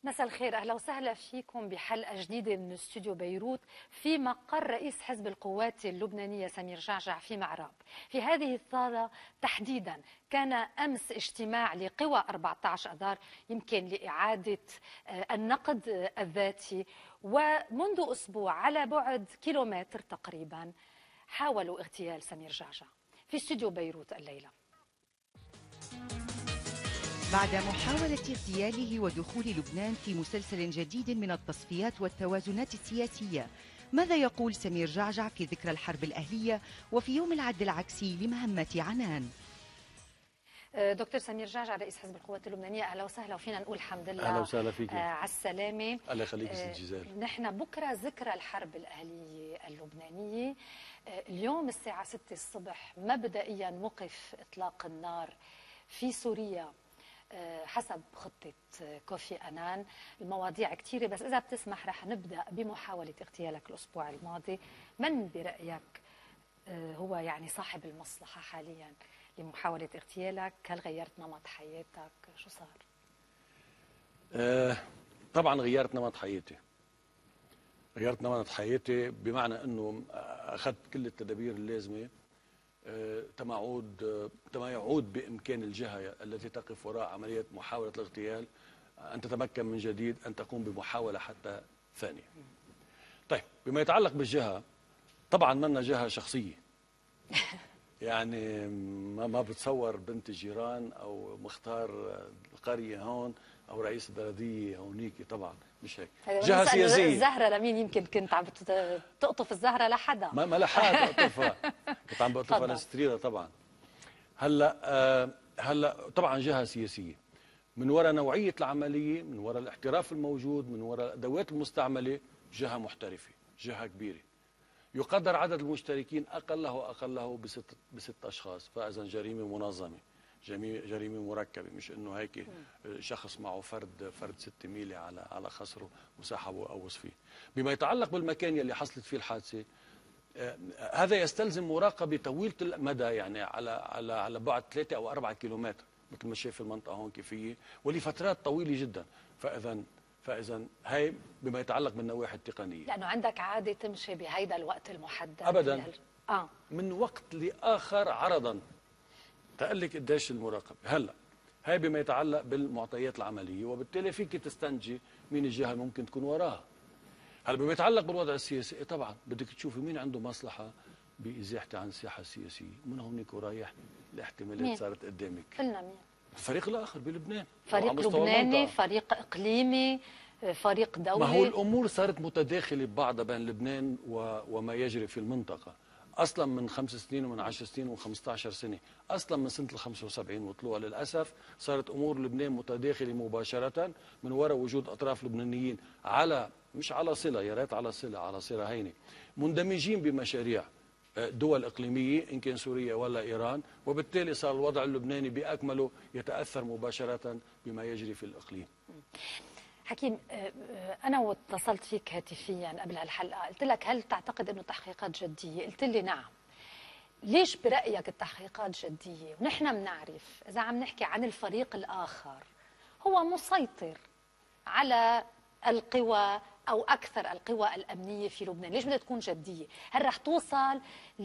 مساء الخير، أهلا وسهلا فيكم بحلقة جديدة من استوديو بيروت في مقر رئيس حزب القوات اللبنانية سمير جعجع في معراب. في هذه الصالة تحديدا كان أمس اجتماع لقوى 14 أذار يمكن لإعادة النقد الذاتي، ومنذ أسبوع على بعد كيلومتر تقريبا حاولوا اغتيال سمير جعجع. في استوديو بيروت الليلة بعد محاولة اغتياله ودخول لبنان في مسلسل جديد من التصفيات والتوازنات السياسية، ماذا يقول سمير جعجع في ذكرى الحرب الأهلية وفي يوم العد العكسي لمهمة عنان؟ دكتور سمير جعجع رئيس حزب القوات اللبنانية، أهلا وسهلا، وفينا نقول الحمد لله. أهلا وسهلا فيك. على السلامة. الله يخليك ست جزال. نحن بكرة ذكرى الحرب الأهلية اللبنانية. اليوم الساعة 6 الصبح مبدئيا وقف إطلاق النار في سوريا حسب خطة كوفي أنان. المواضيع كثيرة، بس إذا بتسمح رح نبدأ بمحاولة اغتيالك الأسبوع الماضي. من برأيك هو يعني صاحب المصلحة حاليا لمحاولة اغتيالك؟ هل غيرت نمط حياتك؟ شو صار؟ طبعا غيرت نمط حياتي. غيرت نمط حياتي بمعنى أنه أخذت كل التدابير اللازمة تما يعود بإمكان الجهة التي تقف وراء عملية محاولة الاغتيال أن تتمكن من جديد، أن تقوم بمحاولة حتى ثانية. طيب، بما يتعلق بالجهة، طبعا منا جهة شخصية يعني ما بتصور بنت الجيران أو مختار القرية هون أو رئيس البلدية هونيكي، طبعا مش هيك. جهة سياسية. الزهرة لمين؟ يمكن كنت عم تقطف الزهرة لحدا؟ ما لحد أقطفها، كنت عم بقطفها لستريدة طبعا. هلا طبعا جهة سياسية من وراء نوعية العملية، من وراء الاحتراف الموجود، من وراء الأدوات المستعملة، جهة محترفة، جهة كبيرة. يقدر عدد المشتركين أقله بست أشخاص، فإذا جريمة منظمة، جريمة مركبة، مش إنه هيك شخص معه فرد 6 ميلة على خصره وسحبه وقوص فيه. بما يتعلق بالمكان يلي حصلت فيه الحادثة، هذا يستلزم مراقبة طويلة المدى، يعني على بعد 3 أو 4 كيلومتر مثل ما شايف المنطقة هون كيفية، ولفترات طويلة جدا. فإذا هاي بما يتعلق بالنواحي التقنية. لأنه عندك عادة تمشي بهيدا الوقت المحدد أبدا من وقت لآخر عرضا. تقلك قديش المراقبة. هلا هاي بما يتعلق بالمعطيات العملية، وبالتالي فيك تستنتجي مين الجهة ممكن تكون وراها. هلا بما يتعلق بالوضع السياسي، طبعا بدك تشوفي مين عنده مصلحة بإزاحتي عن الساحة السياسية، ومن هونيك ورايح الاحتمالات صارت قدامك. قلنا مين؟ الفريق الآخر بلبنان، فريق لبناني، فريق إقليمي، فريق دولي. ما هو الأمور صارت متداخلة ببعضها بين لبنان وما يجري في المنطقة. أصلا من 5 سنين ومن 10 سنين و15 سنة، أصلا من سنة 75 وطلوع، للأسف صارت أمور لبنان متداخلة مباشرة من وراء وجود أطراف لبنانيين مش على صلة، يا ريت على صلة هينة، مندمجين بمشاريع دول إقليمية إن كان سوريا ولا إيران، وبالتالي صار الوضع اللبناني بأكمله يتأثر مباشرة بما يجري في الإقليم. حكيم، أنا واتصلت فيك هاتفيا قبل هالحلقة، قلت لك هل تعتقد أنه تحقيقات جدية؟ قلت لي نعم. ليش برأيك التحقيقات جدية؟ ونحن بنعرف إذا عم نحكي عن الفريق الآخر هو مسيطر على القوى أو أكثر القوى الأمنية في لبنان. ليش بدها تكون جدية؟ هل رح توصل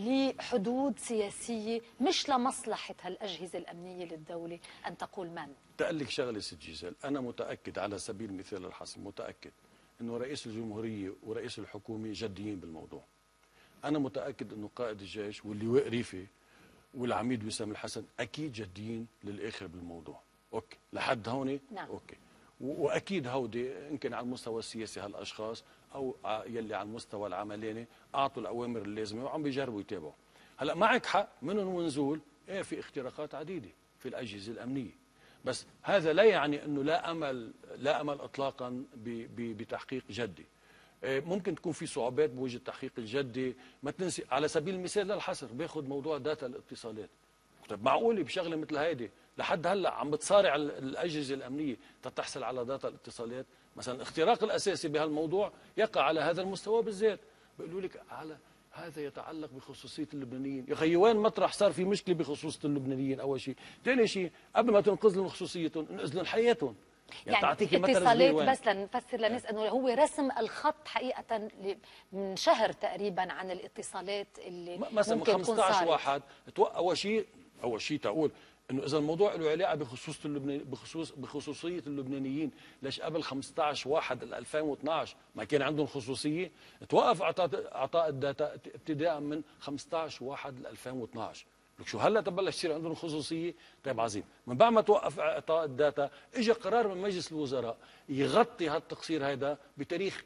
لحدود سياسية مش لمصلحة هالأجهزة الأمنية للدولة أن تقول من؟ تقلك شغلة ست جيزال، أنا متأكد على سبيل المثال الحصر، متأكد أنه رئيس الجمهورية ورئيس الحكومة جديين بالموضوع. أنا متأكد أنه قائد الجيش واللواء ريفي والعميد وسام الحسن أكيد جديين للآخر بالموضوع. أوكي لحد هون؟ نعم. أوكي. واكيد هودي ان كان على المستوى السياسي هالاشخاص او يلي على المستوى العملاني اعطوا الاوامر اللازمه وعم بيجربوا يتابعوا. هلا معك حق، منهم ونزول في اختراقات عديده في الاجهزه الامنيه، بس هذا لا يعني انه لا امل اطلاقا بتحقيق جدي. ممكن تكون في صعوبات بوجه التحقيق الجدي. ما تنسي على سبيل المثال للحصر باخذ موضوع داتا الاتصالات. طيب معقوله بشغله مثل هيدي لحد هلا عم بتصارع الاجهزه الامنيه تتحصل على داتا الاتصالات؟ مثلا الاختراق الاساسي بهالموضوع يقع على هذا المستوى بالذات. بيقولوا لك على هذا يتعلق بخصوصيه اللبنانيين. يا خيي وين مطرح صار في مشكله بخصوصيه اللبنانيين؟ اول شيء، ثاني شيء قبل ما تنقذ لهم خصوصيتهم انقذ لهم حياتهم. يعني تعطيكي مثل اتصالات صغير بس لنفسر للناس انه هو رسم الخط حقيقه من شهر تقريبا عن الاتصالات اللي مثلا ممكن تكون 15 صارت. واحد اول شيء تقول انه اذا الموضوع له علاقه بخصوصيه اللبنانيين، ليش قبل 15 واحد 2012 ما كان عندهم خصوصيه؟ توقف اعطاء الداتا ابتداء من 15 واحد 2012. لك شو هلا تبلش يصير عندهم خصوصيه؟ طيب عظيم. من بعد ما توقف اعطاء الداتا اجى قرار من مجلس الوزراء يغطي هالتقصير هذا بتاريخ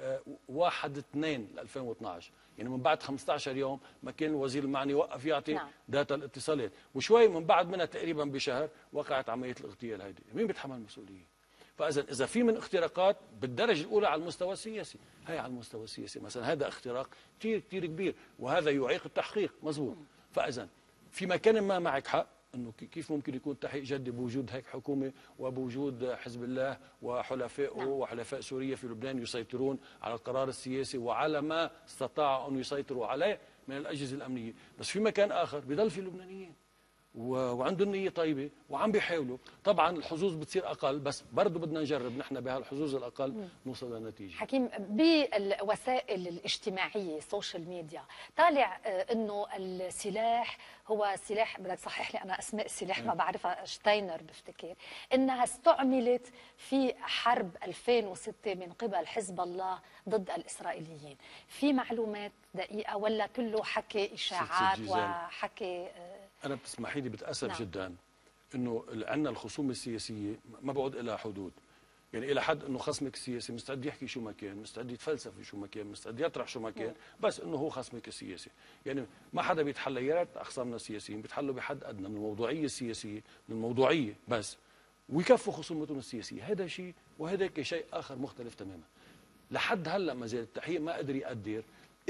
1/2/2012، يعني من بعد 15 يوم ما كان الوزير المعني وقف يعطي داتا الاتصالات، وشوي من بعد منها تقريبا بشهر وقعت عمليه الاغتيال هيدي. مين بيتحمل المسؤوليه؟ فاذا في من اختراقات بالدرجه الاولى على المستوى السياسي، هي على المستوى السياسي مثلا هذا اختراق كثير كثير كبير وهذا يعيق التحقيق، مزبوط. فاذا في مكان ما معك حق انه كيف ممكن يكون تحقيق جدي بوجود هيك حكومه وبوجود حزب الله وحلفائه وحلفاء سوريا في لبنان يسيطرون على القرار السياسي وعلى ما استطاعوا ان يسيطروا عليه من الاجهزه الامنيه، بس في مكان اخر بضل في لبنانيين وعندهم نيه طيبه وعم بيحاولوا. طبعا الحظوظ بتصير اقل، بس برضه بدنا نجرب نحن بهالحظوظ الاقل نوصل لنتيجه. حكيم، بالوسائل الاجتماعيه السوشيال ميديا طالع انه السلاح هو سلاح، بدك تصحح لي انا اسماء السلاح ما بعرفها، شتاينر بفتكر انها استعملت في حرب 2006 من قبل حزب الله ضد الاسرائيليين. في معلومات دقيقه ولا كله حكي اشاعات وحكي؟ أنا بتسمحي لي بتأسف جدا إنه عندنا الخصومة السياسية ما بعد لها حدود، يعني إلى حد إنه خصمك السياسي مستعد يحكي شو ما كان، مستعد يتفلسف شو ما كان، مستعد يطرح شو ما كان، بس إنه هو خصمك السياسي. يعني ما حدا بيتحلى، يا ريت أخصامنا السياسيين بيتحلوا بحد أدنى من الموضوعية السياسية، من الموضوعية بس، ويكفوا خصومتهم السياسية. هذا شيء وهذاك شيء آخر مختلف تماما. لحد هلا ما زال التحقيق ما قدر يقدر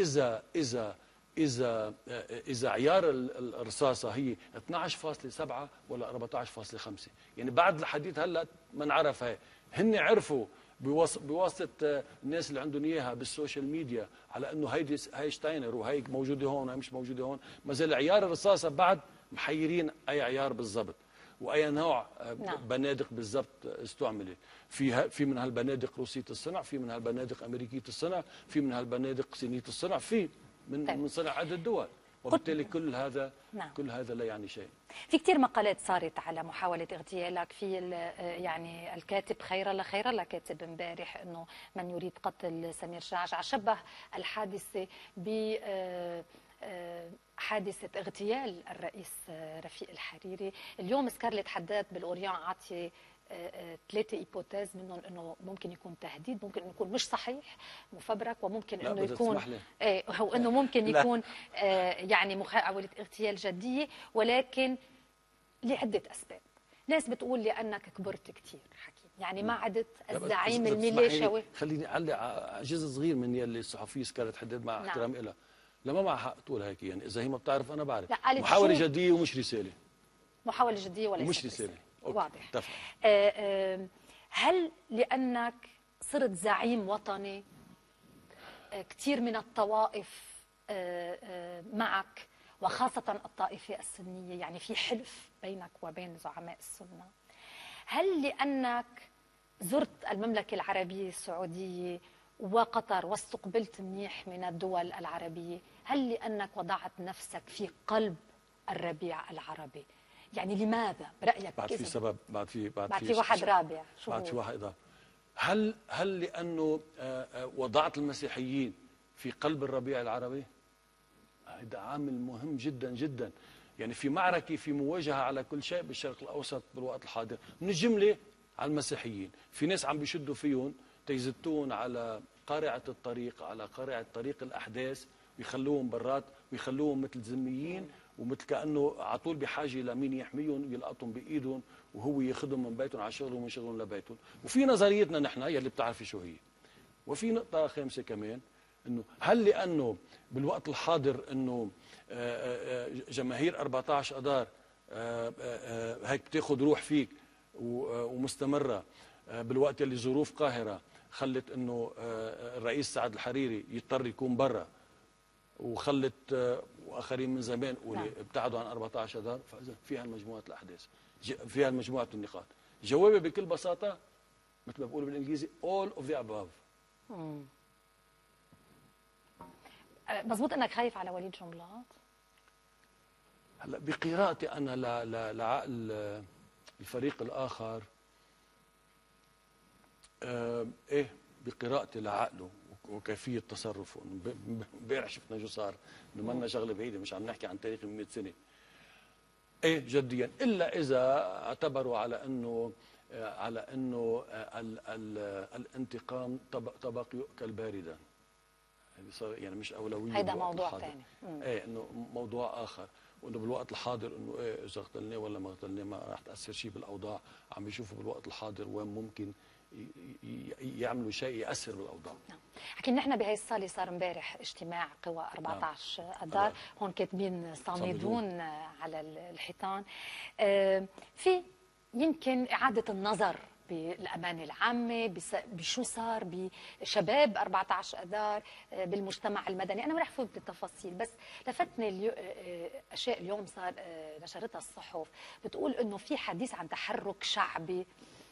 إذا عيار الرصاصة هي 12.7 ولا 14.5، يعني بعد الحديث هلا ما نعرف. هن عرفوا بواسطة الناس اللي عندهم إياها بالسوشيال ميديا على إنه هي شتاينر وهي موجودة هون وهي مش موجودة هون. ما زال عيار الرصاصة بعد محيرين أي عيار بالضبط واي نوع بنادق بالضبط استعملت. في من هالبنادق روسيه الصنع، في من هالبنادق امريكيه الصنع، في من هالبنادق صينيه الصنع، في من صنع عدة دول، وبالتالي كل هذا لا يعني شيء. في كثير مقالات صارت على محاولة اغتيالك. في يعني الكاتب خير الله كاتب امبارح انه من يريد قتل سمير جعجع شبه الحادثة ب حادثة اغتيال الرئيس رفيق الحريري. اليوم سكارليت حداد بالأوريان عطي 3 ايبوتيز، منهم انه ممكن يكون تهديد، ممكن انه يكون مش صحيح مفبرك، وممكن انه يكون هو انه ممكن يكون يعني محاولة اغتيال جدية، ولكن لعدة اسباب. ناس بتقول لانك كبرت كثير حكيم، يعني ما عدت الزعيم الميليشياوي. خليني اعلق على جزء صغير من يلي الصحفيه سكارليت حداد مع احترامي لها، لما معها حق تقول هيك، يعني اذا هي ما بتعرف انا بعرف. محاولة جدية ومش رسالة. محاولة جدية وليس ومش رسالة. واضح. تفهم. هل لأنك صرت زعيم وطني كثير من الطوائف معك، وخاصة الطائفة السنية، يعني في حلف بينك وبين زعماء السنة؟ هل لأنك زرت المملكة العربية السعودية وقطر واستقبلت منيح من الدول العربية؟ هل لأنك وضعت نفسك في قلب الربيع العربي؟ يعني لماذا برأيك؟ بعد في سبب، بعد في واحد رابع، شو بعد في واحد إضافي. هل لأنه وضعت المسيحيين في قلب الربيع العربي؟ هذا عامل مهم جدا جدا. يعني في معركة، في مواجهة على كل شيء بالشرق الأوسط بالوقت الحاضر، من الجملة على المسيحيين. في ناس عم بيشدوا فيهم تيزتون على قارعة الطريق، على قارعة طريق الأحداث، ويخلوهم برات ويخلوهم مثل ذميين، ومثل كأنه على طول بحاجة لمين يحميهم، يلقطهم بإيدهم وهو ياخذهم من بيتهم على شغلهم ومن شغلهم لبيتهم. وفي نظريتنا نحن يلي بتعرفي شو هي. وفي نقطة خامسة كمان، انه هل لأنه بالوقت الحاضر انه جماهير 14 اذار هيك بتاخذ روح فيك ومستمرة، بالوقت اللي ظروف قاهرة خلت انه الرئيس سعد الحريري يضطر يكون برا، وخلت واخرين من زمان ابتعدوا عن 14 اذار. فاذا فيها مجموعه الاحداث، فيها مجموعه النقاط. جوابي بكل بساطه مثل ما بقولوا بالانجليزي all of the above. مزبوط انك خايف على وليد جنبلاط؟ هلا بقراءتي انا لعقل الفريق الاخر، ايه بقراءتي لعقله وكيفيه تصرفه، امبارح شفنا شو صار، انه منا شغله بعيده، مش عم نحكي عن تاريخ من 100 سنه. ايه جديا، الا اذا اعتبروا على انه الانتقام طبق يؤكل باردا، يعني مش اولويه. هيدا موضوع ثاني. ايه انه موضوع اخر، وانه بالوقت الحاضر انه ايه اذا قتلناه ولا ما قتلناه ما راح تاثر شيء بالاوضاع. عم بيشوفوا بالوقت الحاضر وين ممكن يعملوا شيء ياثر بالاوضاع. حكينا نحن بهي الصاله صار امبارح اجتماع قوى 14 اذار، هون كاتبين صامدون على الحيطان. في يمكن اعاده النظر بالامانه العامه، بشو صار بشباب 14 اذار، بالمجتمع المدني. انا ما رح فوت بالتفاصيل، بس لفتني اشياء اليوم صار نشرتها الصحف بتقول انه في حديث عن تحرك شعبي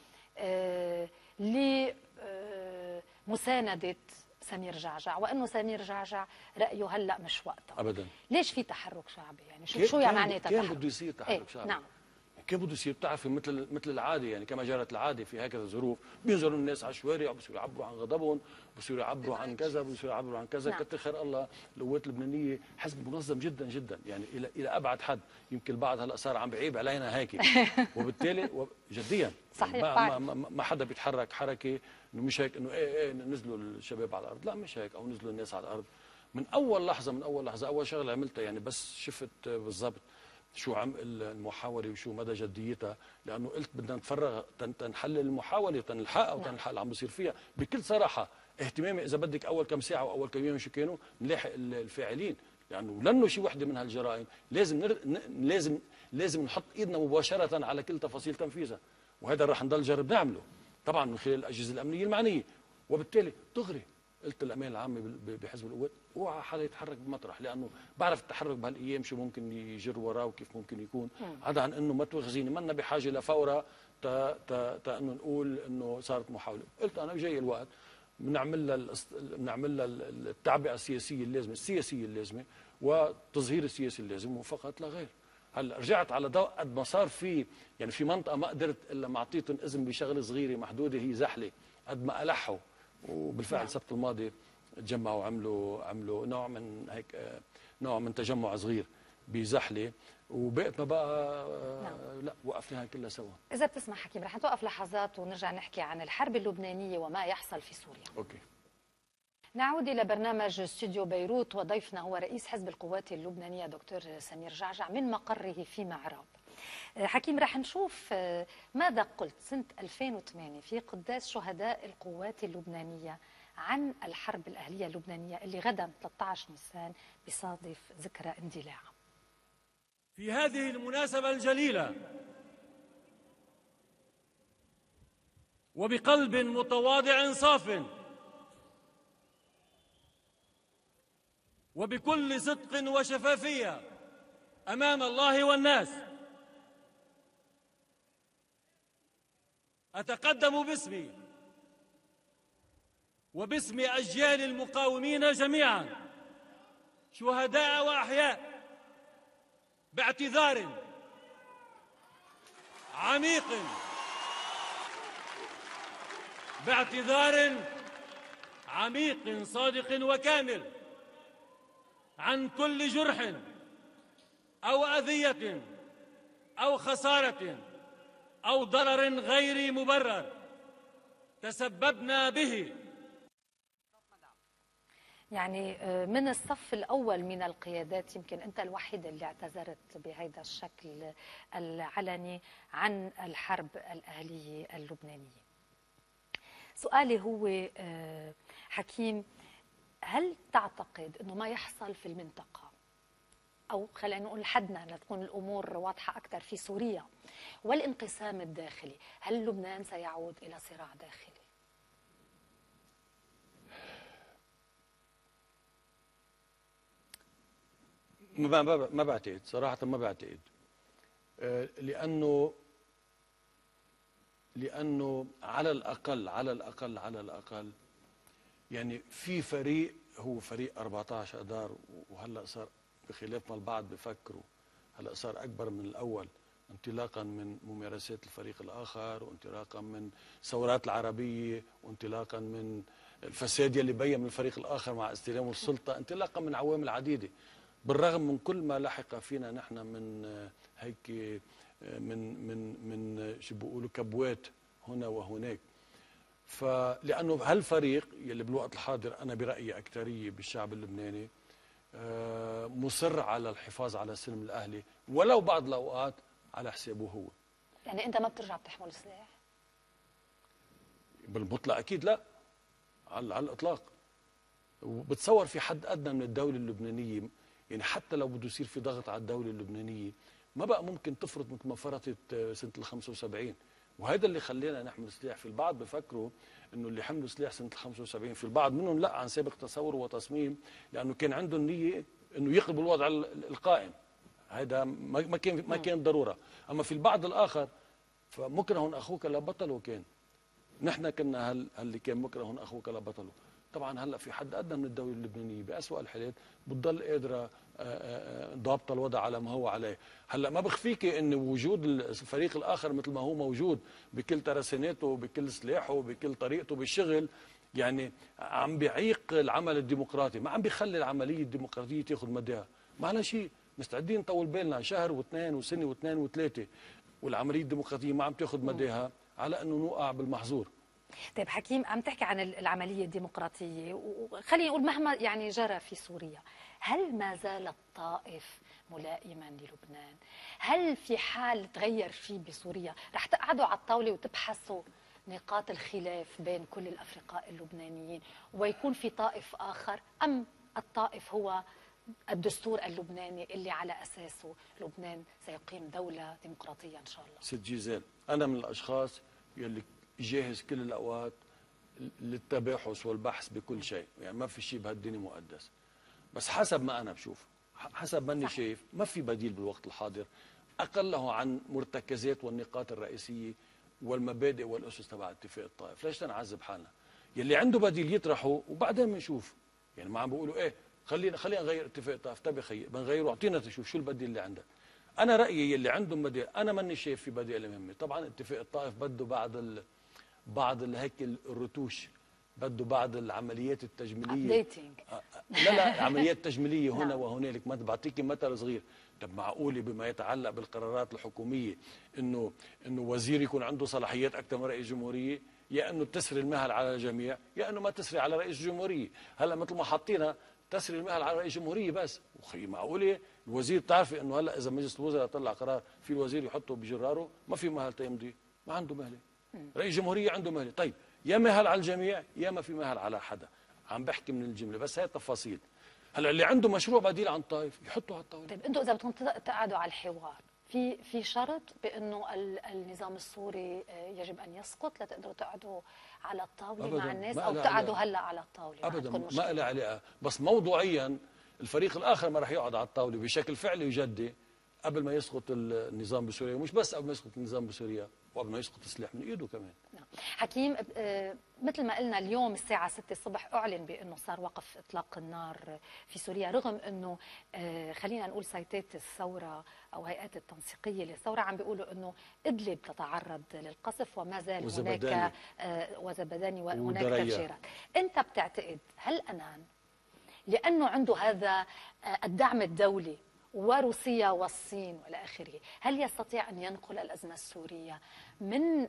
لمساندة سمير جعجع، وانه سمير جعجع رايه هلا مش وقته ابدا. ليش في تحرك شعبي؟ يعني شو يعني معناتها كان بده يصير تحرك شعبي. نعم، كيف بده يصير؟ بتعرفي مثل العاده، يعني كما جرت العاده في هكذا ظروف، بينزلوا الناس على الشوارع، بصيروا يعبروا عن غضبهم، بصيروا يعبروا عن كذا، بصيروا يعبروا عن كذا. نعم. كتر خير الله القوات اللبنانيه حزب منظم جدا جدا، يعني الى ابعد حد. يمكن البعض هلا صار عم بعيب علينا هيك، وبالتالي جديا صحيح. ما حدا بيتحرك حركه انه مش هيك، انه ايه نزلوا الشباب على الارض، لا مش هيك، او نزلوا الناس على الارض. من اول لحظه اول شغله عملتها، يعني بس شفت بالضبط شو عم المحاولة وشو مدى جديتها، لأنه قلت بدنا نتفرغ تنحل المحاولة وتنلحقها وتنلحق اللي عم بصير فيها بكل صراحة. اهتمامي إذا بدك أول كم ساعة وأول كم يوم شو كانوا نلاحق الفاعلين، لأنه لأنه شي وحدة من هالجرائم لازم نحط إيدنا مباشرة على كل تفاصيل تنفيذها، وهذا رح نضل نجرب نعمله طبعا من خلال الأجهزة الأمنية المعنية. وبالتالي دغري قلت الأمانة العامة بحزب القوات اوعى حدا يتحرك بمطرح، لانه بعرف التحرك بهالايام شو ممكن يجر وراه وكيف ممكن يكون. عدا عن انه ما تواخذيني منا بحاجه لفوره انه نقول انه صارت محاوله. قلت انا جاي الوقت بنعمل لها التعبئه السياسيه اللازمه والتظهير السياسي اللازم، وفقط لا غير. هلا رجعت على ضوء قد ما صار في، يعني في منطقه ما قدرت الا ما اعطيتهم اذن بشغله صغيره محدوده هي زحله، قد ما الحوا. وبالفعل السبت الماضي تجمعوا عملوا نوع من تجمع صغير بزحله، وبقتنا بقى لا وقفناها كلها سوا. اذا بتسمح حكيم رح نتوقف لحظات ونرجع نحكي عن الحرب اللبنانيه وما يحصل في سوريا. اوكي. نعود الى برنامج استوديو بيروت، وضيفنا هو رئيس حزب القوات اللبنانيه دكتور سمير جعجع من مقره في معراب. حكيم رح نشوف ماذا قلت سنة 2008 في قداس شهداء القوات اللبنانية عن الحرب الأهلية اللبنانية اللي غدا 13 نيسان بيصادف ذكرى اندلاعها. في هذه المناسبة الجليلة وبقلب متواضع صاف وبكل صدق وشفافية أمام الله والناس، أتقدم باسمي وباسم أجيال المقاومين جميعا شهداء وأحياء باعتذار عميق صادق وكامل عن كل جرح أو أذية أو خسارة أو ضرر غير مبرر تسببنا به. يعني من الصف الأول من القيادات يمكن أنت الوحيد اللي اعتذرت بهذا الشكل العلني عن الحرب الأهلية اللبنانية. سؤالي هو حكيم، هل تعتقد أنه ما يحصل في المنطقة، أو خلينا نقول حدنا لتكون الأمور واضحة أكثر، في سوريا والانقسام الداخلي، هل لبنان سيعود إلى صراع داخلي؟ ما بعتقد صراحة، ما بعتقد، لأنه لانه على الاقل يعني في فريق، هو فريق 14 اذار، وهلا صار بخلاف ما البعض بفكروا، هلا صار اكبر من الاول انطلاقا من ممارسات الفريق الاخر، وانطلاقا من ثورات العربيه، وانطلاقا من الفساد يلي بين من الفريق الاخر مع استلام السلطه، انطلاقا من عوامل عديده. بالرغم من كل ما لحق فينا نحن من هيك من شو بيقولوا كبوات هنا وهناك. فلانه هالفريق يلي بالوقت الحاضر انا برايي اكثريه بالشعب اللبناني مصر على الحفاظ على السلم الاهلي، ولو بعض الاوقات على حسابه هو. يعني انت ما بترجع بتحمل سلاح؟ بالمطلق اكيد لا، على الاطلاق. وبتصور في حد ادنى من الدوله اللبنانيه، يعني حتى لو بده يصير في ضغط على الدوله اللبنانيه ما بقى ممكن تفرض مثل ما فرضت سنه ال 75. وهذا اللي خلينا نحمل سلاح. في البعض بفكروا انه اللي حملوا سلاح سنه ال 75 في البعض منهم لا عن سابق تصور وتصميم، لانه كان عندهم نيه انه يقلبوا الوضع القائم. هذا ما كان ضروره. اما في البعض الاخر فمكره اخوك لا بطله، كان نحن كنا اللي كان مكره اخوك لا بطله. طبعا هلا في حد ادنى من الدوله اللبنانيه باسوء الحالات بتضل قادره ضابطه الوضع على ما هو عليه. هلا ما بخفيكي ان وجود الفريق الاخر مثل ما هو موجود بكل ترساناته، بكل سلاحه، بكل طريقته بالشغل، يعني عم بيعيق العمل الديمقراطي، ما عم بيخلي العمليه الديمقراطيه تاخذ مداها. معنا شيء مستعدين نطول بالنا شهر واثنين وسنه واثنين وثلاثه والعمليه الديمقراطيه ما عم تاخذ مداها على انه نوقع بالمحظور. طيب حكيم، عم تحكي عن العملية الديمقراطية، وخلينا نقول مهما يعني جرى في سوريا، هل ما زال الطائف ملائما للبنان؟ هل في حال تغير شيء بسوريا رح تقعدوا على الطاولة وتبحثوا نقاط الخلاف بين كل الأفرقاء اللبنانيين ويكون في طائف آخر، أم الطائف هو الدستور اللبناني اللي على أساسه لبنان سيقيم دولة ديمقراطية إن شاء الله؟ ست جيزان، أنا من الأشخاص يلي جاهز كل الأوقات للتباحث والبحث بكل شيء، يعني ما في شيء بهالدنيا مقدس. بس حسب ما أنا بشوف، حسب ما أني شايف، ما في بديل بالوقت الحاضر أقله عن مرتكزات والنقاط الرئيسية والمبادئ والأسس تبع اتفاق الطائف. ليش نعذب حالنا؟ يلي عنده بديل يطرحه وبعدين بنشوف. يعني ما عم بيقولوا إيه خلينا نغير اتفاق الطائف، طيب يا خيي بنغيره، اعطينا تشوف شو البديل اللي عندك. أنا رأيي يلي عندهم بديل، أنا ماني شايف في بديل مهمة. طبعا اتفاق الطائف بده بعض هيك الرتوش، بده بعض العمليات التجميليه. لا عمليات تجميليه هنا وهنالك. ما بعطيكي مثل صغير، طب معقوله بما يتعلق بالقرارات الحكوميه انه وزير يكون عنده صلاحيات اكثر من رئيس جمهوريه؟ يا انه تسري المهل على الجميع، يا انه ما تسري على رئيس الجمهوريه. هلا مثل ما حاطينها تسري المهل على رئيس الجمهوريه بس. وخي معقوله الوزير بتعرفي انه هلا اذا مجلس الوزراء طلع قرار في الوزير يحطه بجراره ما في مهل تيمضي، ما عنده مهله. رئيس جمهورية عنده مهلة. طيب يا مهل على الجميع يا ما في مهل على حدا. عم بحكي من الجملة بس هي التفاصيل. هلا اللي عنده مشروع بديل عن طائف يحطه على الطاولة. طيب انتم اذا بدكم تقعدوا على الحوار في شرط بانه النظام السوري يجب ان يسقط لتقدروا تقعدوا على الطاولة مع الناس، او تقعدوا هلا على الطاولة؟ ابدا ما لها علاقة. بس موضوعيا الفريق الاخر ما راح يقعد على الطاولة بشكل فعلي وجدي قبل ما يسقط النظام بسوريا، ومش بس قبل ما يسقط النظام بسوريا وقبل ما يسقط السلاح من ايده كمان. حكيم، مثل ما قلنا اليوم الساعة 6 الصبح أعلن بأنه صار وقف إطلاق النار في سوريا، رغم أنه خلينا نقول سيطات الثورة أو هيئات التنسيقية للثورة عم بيقولوا أنه إدلب تتعرض للقصف وما زال هناك وزبداني وهناك تفجيرات. أنت بتعتقد هل أنان لأنه عنده هذا الدعم الدولي وروسيا والصين والى اخره، هل يستطيع ان ينقل الازمه السوريه من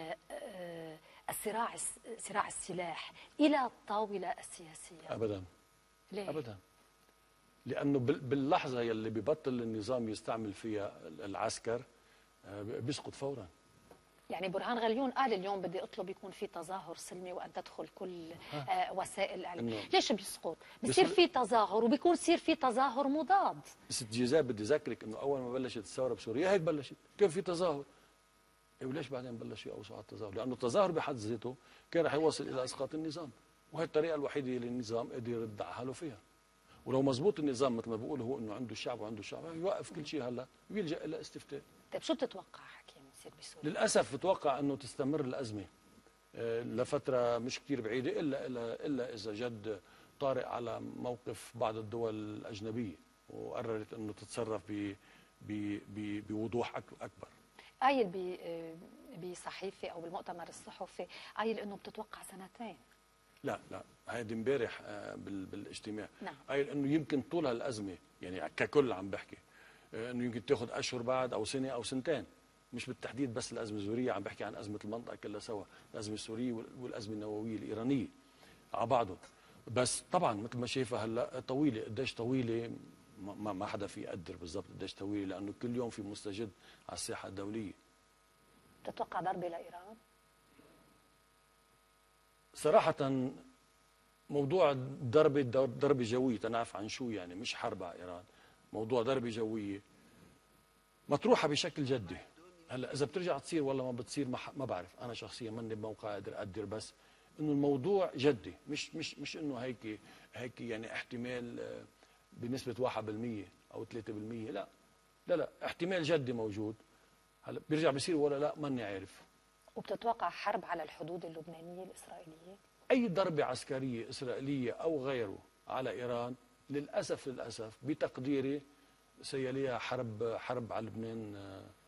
صراع السلاح الى الطاوله السياسيه؟ ابدا. ليه؟ ابدا. لانه باللحظه يلي ببطل النظام يستعمل فيها العسكر بيسقط فورا. يعني برهان غليون قال اليوم بدي اطلب يكون في تظاهر سلمي وان تدخل كل وسائل الاعلام. ليش بيسقط؟ بصير في تظاهر وبيكون يصير في تظاهر مضاد. ست جيزان بدي اذكرك انه اول ما بلشت الثوره بسوريا هيك بلشت، كان في تظاهر. وليش بعدين بلشوا يقوصوا على التظاهر؟ لانه التظاهر بحد ذاته كان رح يوصل الى اسقاط النظام، وهي الطريقه الوحيده اللي النظام قدر يرد على حاله فيها. ولو مزبوط النظام مثل ما بيقول هو انه عنده الشعب وعنده الشعب، يوقف كل شيء هلا ويلجا الى استفتاء. طيب شو بتتوقع حكيم يصير بسوريا؟ للاسف بتوقع انه تستمر الازمه لفتره مش كثير بعيده، الا اذا جد طارئ على موقف بعض الدول الاجنبيه وقررت انه تتصرف بوضوح اكبر. قايل بصحيفه او بالمؤتمر الصحفي قايل انه بتتوقع سنتين. لا هيدي امبارح بالاجتماع. نعم. قايل انه يمكن طول هالازمه يعني ككل عم بحكي انه يمكن تاخذ اشهر بعد او سنه او سنتين، مش بالتحديد بس الازمه السوريه، عم بحكي عن ازمه المنطقه كلها سوا، الازمه السوريه والازمه النوويه الايرانيه على بعضهم. بس طبعا مثل ما شايفه هلا طويله، قديش طويله ما حدا في يقدر بالضبط قديش طويله، لانه كل يوم في مستجد على الساحه الدوليه. بتتوقع ضربه لايران؟ صراحه موضوع ضربه جويه، تنعرف عن شو يعني، مش حرب على ايران، موضوع ضربه جويه مطروحه بشكل جدي. هلا اذا بترجع تصير ولا ما بتصير ما بعرف، انا شخصيا ماني بموقع اقدر اقدر، بس انه الموضوع جدي، مش انه هيك يعني احتمال بنسبه 1% او 3%، لا احتمال جدي موجود. هلا بيرجع بيصير ولا لا ماني عارف. وبتتوقع حرب على الحدود اللبنانيه الاسرائيليه؟ اي ضربه عسكريه اسرائيليه او غيره على ايران للاسف بتقديري سيليها حرب على لبنان،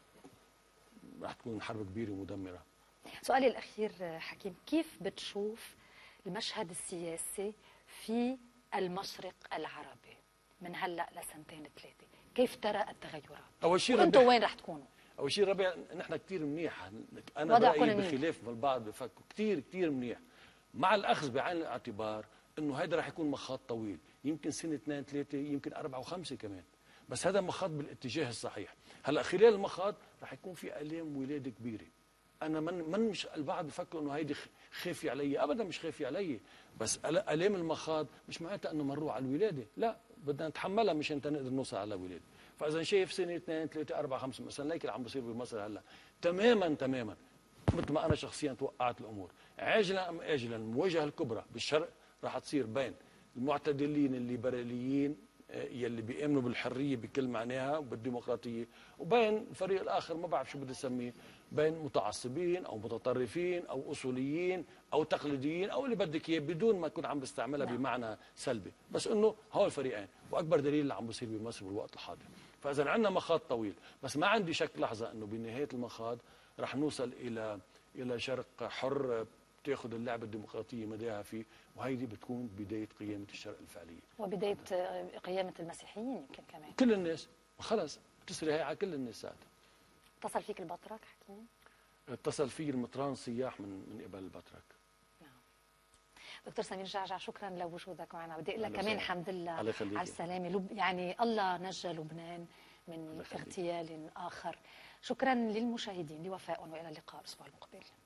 رح تكون حرب كبيره ومدمره. سؤالي الاخير حكيم، كيف بتشوف المشهد السياسي في المشرق العربي من هلا لسنتين ثلاثه؟ كيف ترى التغيرات؟ اول شيء وانتم وين رح تكونوا؟ اول شيء ربيع، نحن كثير منيح، انا برايي بخلاف البعض بفكروا كثير منيح، مع الاخذ بعين الاعتبار انه هذا رح يكون مخاض طويل، يمكن سنه 2 3 يمكن 4 و5 كمان، بس هذا مخاض بالاتجاه الصحيح. هلا خلال المخاض رح يكون في الام ولاده كبيره. انا مش البعض بفكروا انه هيدي خافيه علي، ابدا مش خافيه علي، بس الام المخاض مش معناتها انه مروا على الولاده، لا بدنا نتحملها مشان نقدر نوصل على الولاده. فاذا شايف سنه 2 3 4 5 مثلا هيك اللي عم بصير بمصر هلا تماما مثل ما انا شخصيا توقعت الامور، عاجلا ام اجلا المواجهه الكبرى بالشرق راح تصير بين المعتدلين الليبراليين يلي بيامنوا بالحريه بكل معناها وبالديمقراطيه، وبين الفريق الاخر ما بعرف شو بدي اسميه، بين متعصبين او متطرفين او اصوليين او تقليديين او اللي بدك اياه، بدون ما اكون عم بستعملها بمعنى سلبي، بس انه هول الفريقين، واكبر دليل اللي عم بيصير بمصر بالوقت الحاضر. فاذا عندنا مخاض طويل، بس ما عندي شك لحظه انه بنهايه المخاض رح نوصل الى شرق حر بتاخذ اللعبه الديمقراطيه مداها فيه، وهيدي بتكون بدايه قيامه الشرق الفعليه وبدايه قيامه المسيحيين يمكن كمان، كل الناس خلص بتسري هي على كل الناس ساعتها. اتصل فيك البطرك حكيم؟ اتصل في المطران سياح من قبل البطرك. نعم. دكتور سمير جعجع، شكرا لوجودك معنا، بدي اقول لك كمان الحمد لله على السلامه، يعني الله نجى لبنان من اغتيال اخر. شكرا للمشاهدين لوفائهم، والى اللقاء الاسبوع المقبل.